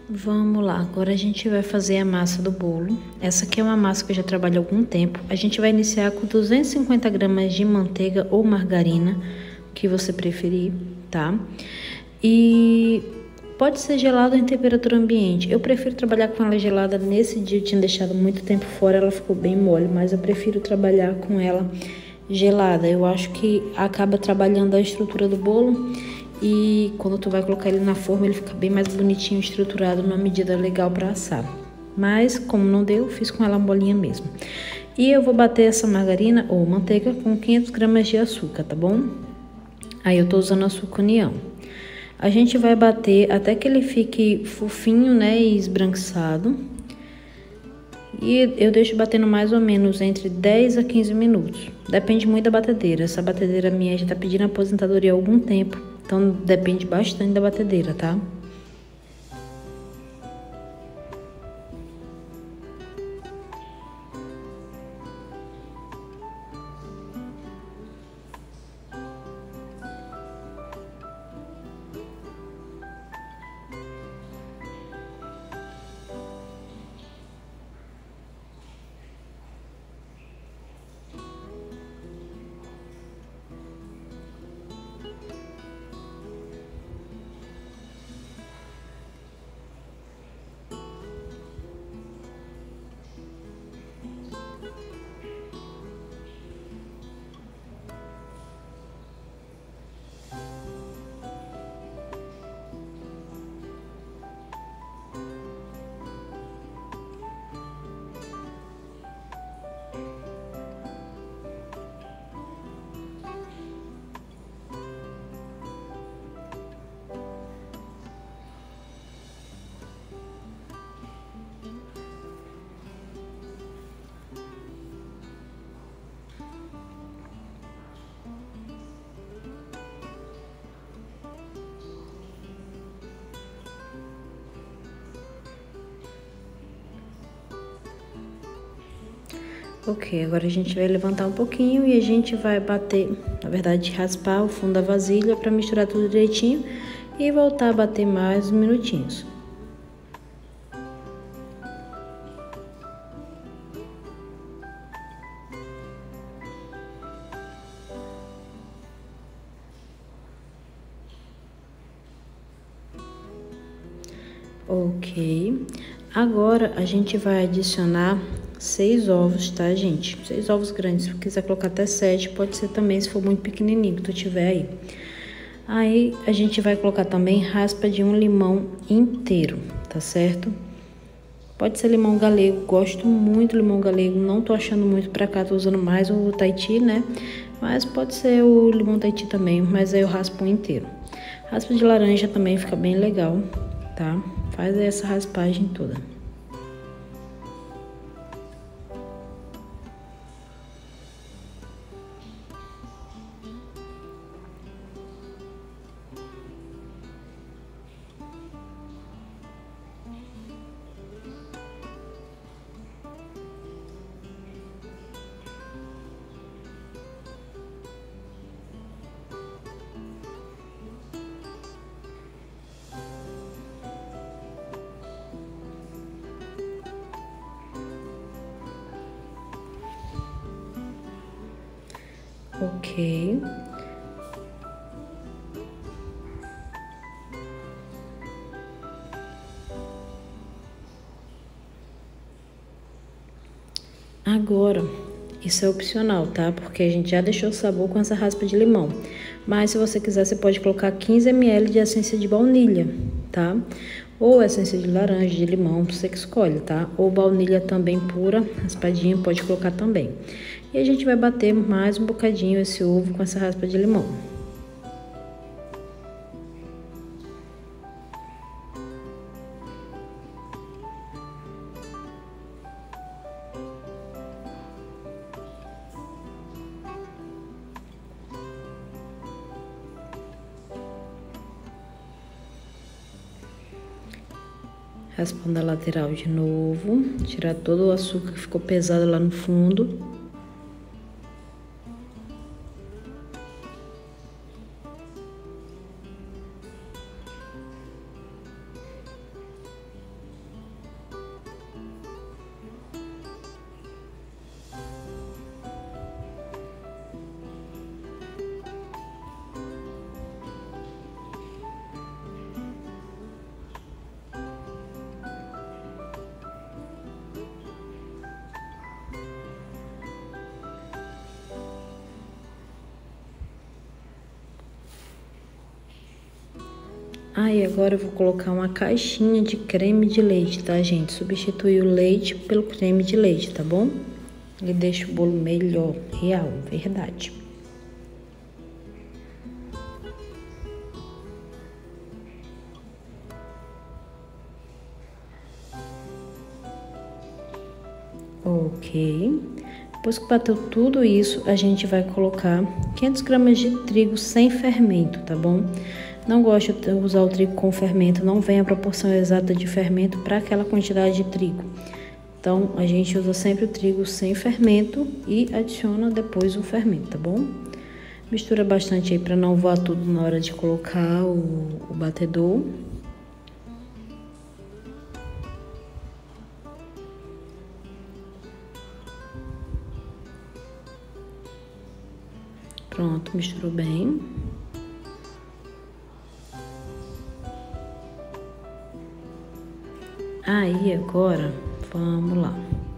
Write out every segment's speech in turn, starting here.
Vamos lá, agora a gente vai fazer a massa do bolo. Essa aqui é uma massa que eu já trabalho há algum tempo. A gente vai iniciar com 250 gramas de manteiga ou margarina, o que você preferir, tá? E pode ser gelada em temperatura ambiente. Eu prefiro trabalhar com ela gelada. Nesse dia eu tinha deixado muito tempo fora, ela ficou bem mole, mas eu prefiro trabalhar com ela gelada. Eu acho que acaba trabalhando a estrutura do bolo. E quando tu vai colocar ele na forma, ele fica bem mais bonitinho, estruturado, numa medida legal para assar. Mas, como não deu, fiz com ela molinha mesmo. E eu vou bater essa margarina ou manteiga com 500 gramas de açúcar, tá bom? Aí eu tô usando açúcar união. A gente vai bater até que ele fique fofinho, né, e esbranquiçado. E eu deixo batendo mais ou menos entre 10 a 15 minutos. Depende muito da batedeira. Essa batedeira minha já tá pedindo aposentadoria há algum tempo. Então, depende bastante da batedeira, tá? Ok, agora a gente vai levantar um pouquinho e a gente vai bater, na verdade, raspar o fundo da vasilha para misturar tudo direitinho e voltar a bater mais uns minutinhos. Ok, agora a gente vai adicionar 6 ovos, tá, gente? 6 ovos grandes, se quiser colocar até 7, pode ser também, se for muito pequenininho que tu tiver aí. Aí, a gente vai colocar também raspa de um limão inteiro, tá certo? Pode ser limão galego, gosto muito do limão galego, não tô achando muito pra cá, tô usando mais o Tahiti, né? Mas pode ser o limão Tahiti também, mas aí eu raspo um inteiro. Raspa de laranja também fica bem legal, tá? Faz aí essa raspagem toda. Ok. Agora, isso é opcional, tá? Porque a gente já deixou o sabor com essa raspa de limão. Mas se você quiser, você pode colocar 15 ml de essência de baunilha, tá? Ou essência de laranja, de limão, você que escolhe, tá? Ou baunilha também pura, raspadinha, pode colocar também. E a gente vai bater mais um bocadinho esse ovo com essa raspa de limão. Raspando a lateral de novo, tirar todo o açúcar que ficou pesado lá no fundo. E agora eu vou colocar uma caixinha de creme de leite, tá, gente? Substituir o leite pelo creme de leite, tá bom? Ele deixa o bolo melhor, real, verdade. Ok. Depois que bateu tudo isso, a gente vai colocar 500 gramas de trigo sem fermento, tá bom? Não gosto de usar o trigo com fermento, não vem a proporção exata de fermento para aquela quantidade de trigo. Então, a gente usa sempre o trigo sem fermento e adiciona depois o fermento, tá bom? Mistura bastante aí para não voar tudo na hora de colocar o batedor. Pronto, misturou bem. Aí agora, vamos lá.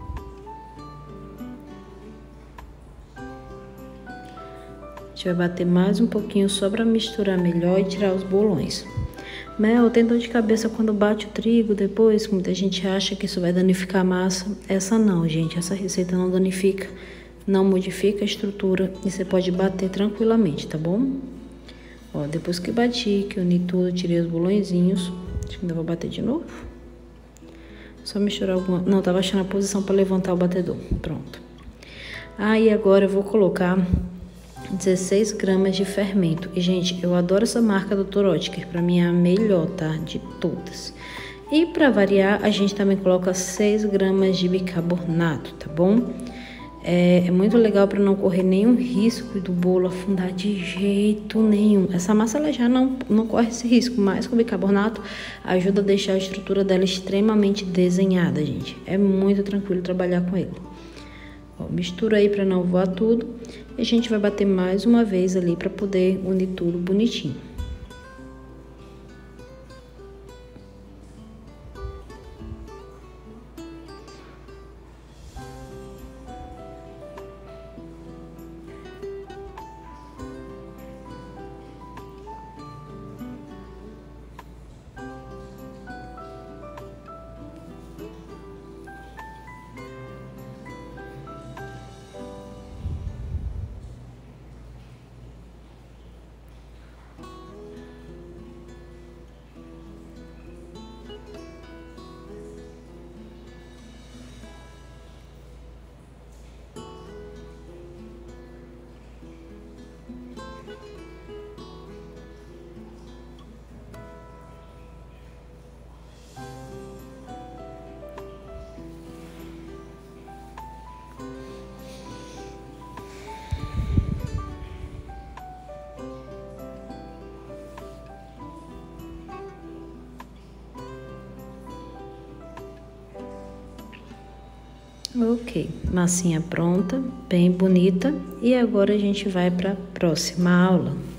A gente vai bater mais um pouquinho só para misturar melhor e tirar os bolões. Mel, tem dor de cabeça quando bate o trigo depois? Muita gente acha que isso vai danificar a massa. Essa não, gente. Essa receita não danifica, não modifica a estrutura e você pode bater tranquilamente, tá bom? Ó, depois que bati, que uni tudo, tirei os bolõezinhos. Acho que ainda vou bater de novo. Só misturar alguma... Não, tava achando a posição para levantar o batedor. Pronto. Aí agora eu vou colocar 16 gramas de fermento. E, gente, eu adoro essa marca do Dr. Oetker. Pra mim é a melhor, tá? De todas. E pra variar, a gente também coloca 6 gramas de bicarbonato, tá bom? É muito legal para não correr nenhum risco do bolo afundar de jeito nenhum. Essa massa ela já não corre esse risco, mas com o bicarbonato ajuda a deixar a estrutura dela extremamente desenhada, gente. É muito tranquilo trabalhar com ele. Ó, mistura aí para não voar tudo. E a gente vai bater mais uma vez ali para poder unir tudo bonitinho. Ok, massinha pronta, bem bonita. E agora a gente vai para a próxima aula.